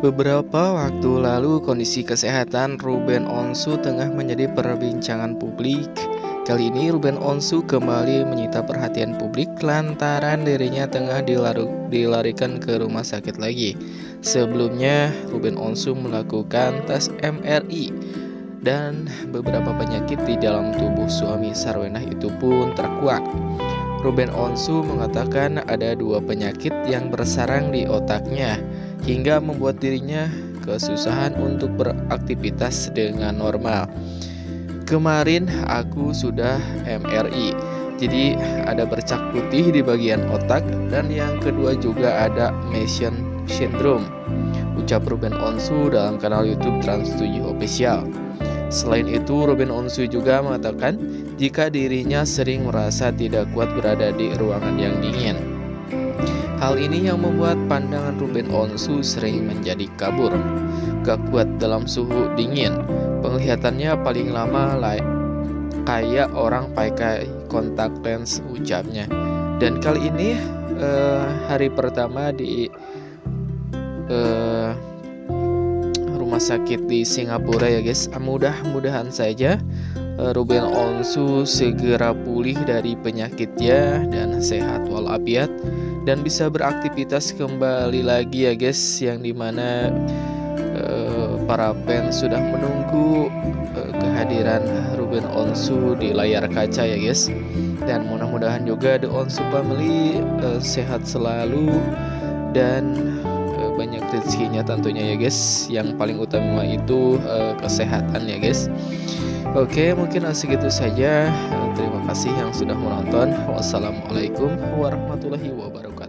Beberapa waktu lalu, kondisi kesehatan Ruben Onsu tengah menjadi perbincangan publik. Kali ini Ruben Onsu kembali menyita perhatian publik lantaran dirinya tengah dilarikan ke rumah sakit lagi. Sebelumnya, Ruben Onsu melakukan tes MRI dan beberapa penyakit di dalam tubuh suami Sarwenah itu pun terkuak. Ruben Onsu mengatakan ada 2 penyakit yang bersarang di otaknya hingga membuat dirinya kesusahan untuk beraktivitas dengan normal. Kemarin aku sudah MRI, jadi ada bercak putih di bagian otak, dan yang kedua juga ada Meesmann syndrome, ucap Ruben Onsu dalam kanal YouTube Trans7 Official. Selain itu, Ruben Onsu juga mengatakan jika dirinya sering merasa tidak kuat berada di ruangan yang dingin. Hal ini yang membuat pandangan Ruben Onsu sering menjadi kabur. Gak kuat dalam suhu dingin. Penglihatannya paling lama kayak orang pakai kontak lens, ucapnya. Dan kali ini hari pertama di rumah sakit di Singapura ya guys. Mudah-mudahan saja Ruben Onsu segera pulih dari penyakitnya dan sehat walafiat dan bisa beraktivitas kembali lagi ya guys, yang dimana para fans sudah menunggu kehadiran Ruben Onsu di layar kaca ya guys. Dan mudah-mudahan juga The Onsu family sehat selalu dan banyak rezekinya tentunya ya guys. Yang paling utama itu kesehatan ya guys. Oke, mungkin segitu saja. Terima kasih yang sudah menonton. Wassalamualaikum warahmatullahi wabarakatuh.